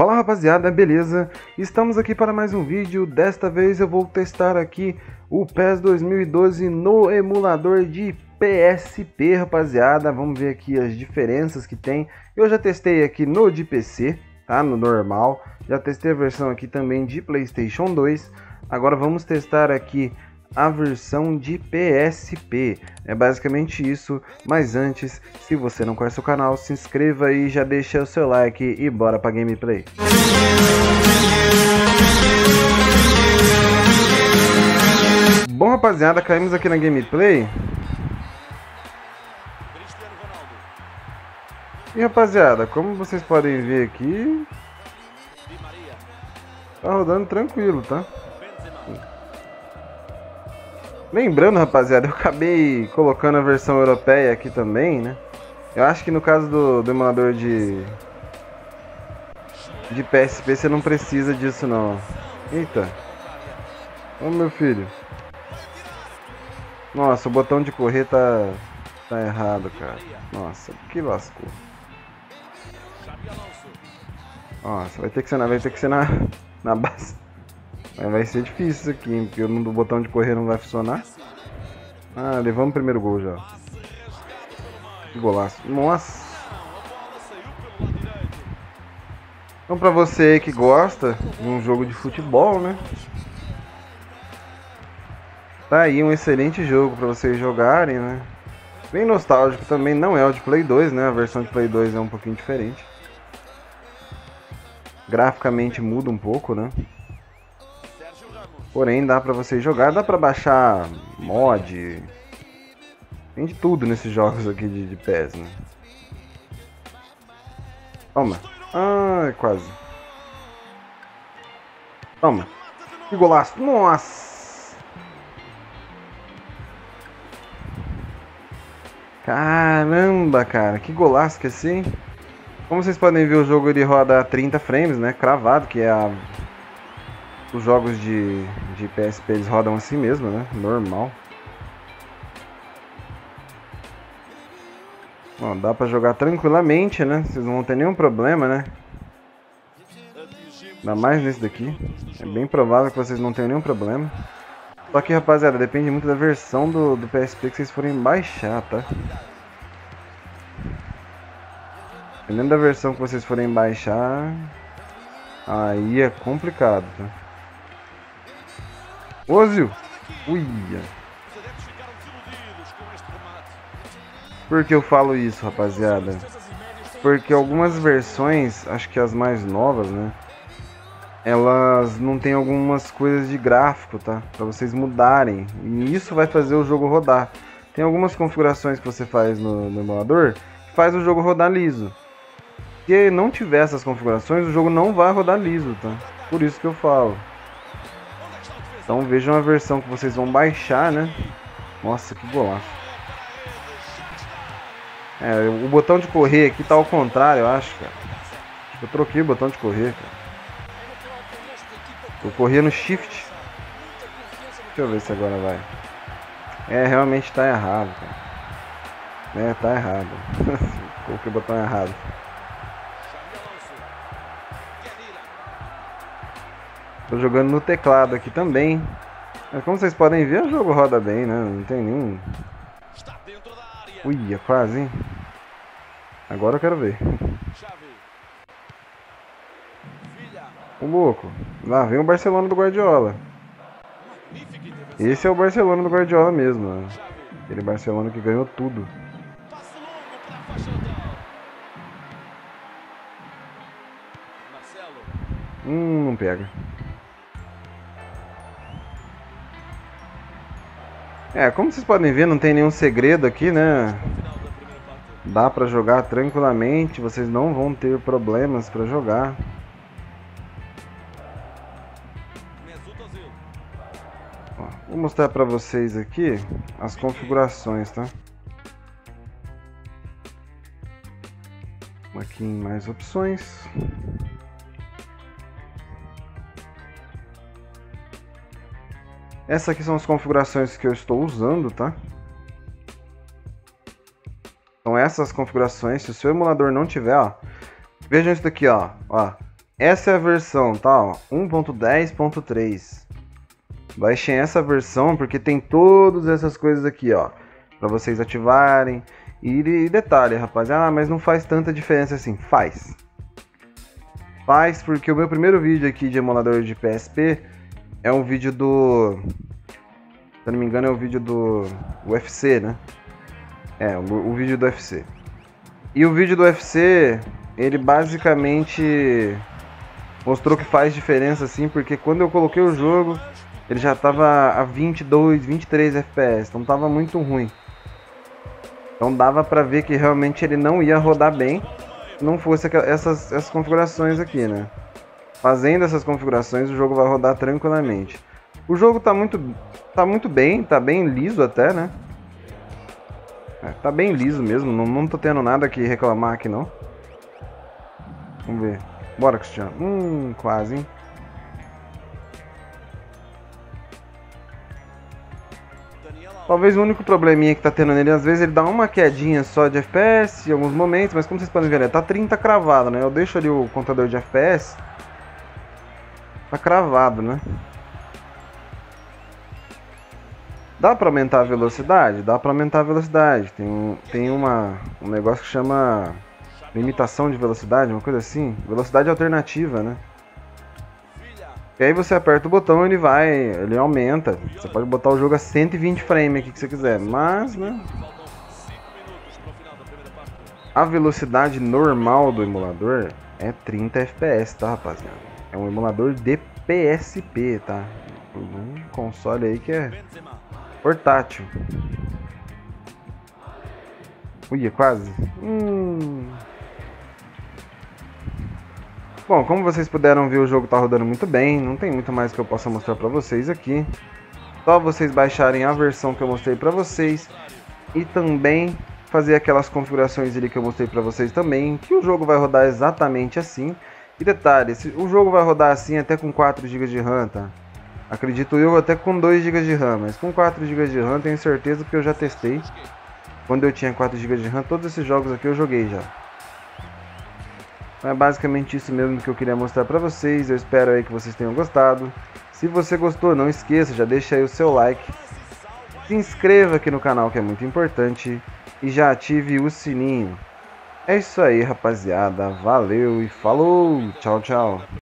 Fala rapaziada, beleza? Estamos aqui para mais um vídeo. Desta vez eu vou testar aqui o PES 2012 no emulador de PSP, rapaziada. Vamos ver aqui as diferenças que tem. Eu já testei aqui no de PC, tá? No normal. Já testei a versão aqui também de PlayStation 2. Agora vamos testar aqui a versão de PSP. É basicamente isso, mas antes, se você não conhece o canal, se inscreva aí, já deixa o seu like e bora pra gameplay. Bom rapaziada, caímos aqui na gameplay. E rapaziada, como vocês podem ver aqui, tá rodando tranquilo, tá? Lembrando, rapaziada, eu acabei colocando a versão europeia aqui também, né? Eu acho que no caso do emulador de PSP você não precisa disso não. Eita. Ô meu filho. Nossa, o botão de correr tá errado, cara. Nossa, que lascou. Nossa, vai ter que ser na base. Vai ser difícil isso aqui, hein, porque o botão de correr não vai funcionar. Ah, levamos o primeiro gol já. Que golaço. Nossa. Então pra você aí que gosta de um jogo de futebol, né? Tá aí um excelente jogo pra vocês jogarem, né? Bem nostálgico também, não é o de Play 2, né? A versão de Play 2 é um pouquinho diferente. Graficamente muda um pouco, né? Porém, dá pra você jogar, dá pra baixar mod. Tem de tudo nesses jogos aqui de PES, né? Toma. Ai, quase. Toma. Que golaço. Nossa. Caramba, cara. Que golaço que é assim. Como vocês podem ver, o jogo ele roda a 30 frames, né? Cravado, que é os jogos de PSP eles rodam assim mesmo, né? Normal. Ó, dá pra jogar tranquilamente, né? Vocês não vão ter nenhum problema, né? Ainda mais nesse daqui. É bem provável que vocês não tenham nenhum problema. Só que, rapaziada, depende muito da versão do PSP que vocês forem baixar, tá? Dependendo da versão que vocês forem baixar, aí é complicado, tá? Ozil! Uia! Por que eu falo isso, rapaziada? Porque algumas versões, acho que as mais novas, né? Elas não tem algumas coisas de gráfico, tá? Pra vocês mudarem. E isso vai fazer o jogo rodar. Tem algumas configurações que você faz no emulador que faz o jogo rodar liso. Se não tiver essas configurações, o jogo não vai rodar liso, tá? Por isso que eu falo. Então vejam a versão que vocês vão baixar, né? Nossa, que golaço. É, o botão de correr aqui tá ao contrário, eu acho, cara. Eu troquei o botão de correr, cara. Eu corria no shift. Deixa eu ver se agora vai. É, realmente tá errado, cara. É, tá errado. Coloquei o botão errado. Tô jogando no teclado aqui também. Mas como vocês podem ver, o jogo roda bem, né? Não tem nenhum... Uia, quase, hein? Agora eu quero ver. O louco. Lá vem o Barcelona do Guardiola. Esse é o Barcelona do Guardiola mesmo, né? Aquele Barcelona que ganhou tudo. Não pega. É, como vocês podem ver, não tem nenhum segredo aqui, né? Dá pra jogar tranquilamente, vocês não vão ter problemas pra jogar. Ó, vou mostrar pra vocês aqui as configurações, tá? Aqui em mais opções. Essas aqui são as configurações que eu estou usando, tá? Então essas configurações, se o seu emulador não tiver, ó, vejam isso daqui, ó, Essa é a versão, tá? Ó, 1.10.3. Baixem essa versão porque tem todas essas coisas aqui, ó, para vocês ativarem. E detalhe, rapaziada, mas não faz tanta diferença assim. Faz porque o meu primeiro vídeo aqui de emulador de PSP é um vídeo do... Se eu não me engano é o vídeo do UFC, né? É, o vídeo do UFC. E o vídeo do UFC, ele basicamente mostrou que faz diferença sim, porque quando eu coloquei o jogo, ele já tava a 22, 23 FPS, então tava muito ruim. Então dava pra ver que realmente ele não ia rodar bem, se não fosse essas configurações aqui, né? Fazendo essas configurações, o jogo vai rodar tranquilamente. O jogo tá muito bem, tá bem liso até, né? Tá bem liso mesmo, não tô tendo nada que reclamar aqui não. Vamos ver. Bora, Cristiano. Quase, hein? Talvez o único probleminha que tá tendo nele, às vezes ele dá uma quedinha só de FPS em alguns momentos, mas como vocês podem ver, ele tá 30 cravado, né? Eu deixo ali o contador de FPS, tá cravado, né? Dá pra aumentar a velocidade? Dá pra aumentar a velocidade. Tem um negócio que chama limitação de velocidade, uma coisa assim. Velocidade alternativa, né? E aí você aperta o botão e ele aumenta. Você pode botar o jogo a 120 frames aqui que você quiser, mas, né? A velocidade normal do emulador é 30 FPS, tá, rapaziada? É um emulador de PSP, tá? Um console aí que é portátil. Ui, quase. Bom, como vocês puderam ver, o jogo tá rodando muito bem. Não tem muito mais que eu possa mostrar pra vocês aqui. Só vocês baixarem a versão que eu mostrei pra vocês. E também fazer aquelas configurações ali que eu mostrei pra vocês também. Que o jogo vai rodar exatamente assim. E detalhe, o jogo vai rodar assim até com 4 GB de RAM, tá? Acredito eu até com 2 GB de RAM. Mas com 4 GB de RAM tenho certeza que eu já testei. Quando eu tinha 4 GB de RAM, todos esses jogos aqui eu joguei já. É basicamente isso mesmo que eu queria mostrar pra vocês. Eu espero aí que vocês tenham gostado. Se você gostou, não esqueça, já deixa aí o seu like. Se inscreva aqui no canal, que é muito importante. E já ative o sininho. É isso aí, rapaziada. Valeu e falou. Tchau, tchau.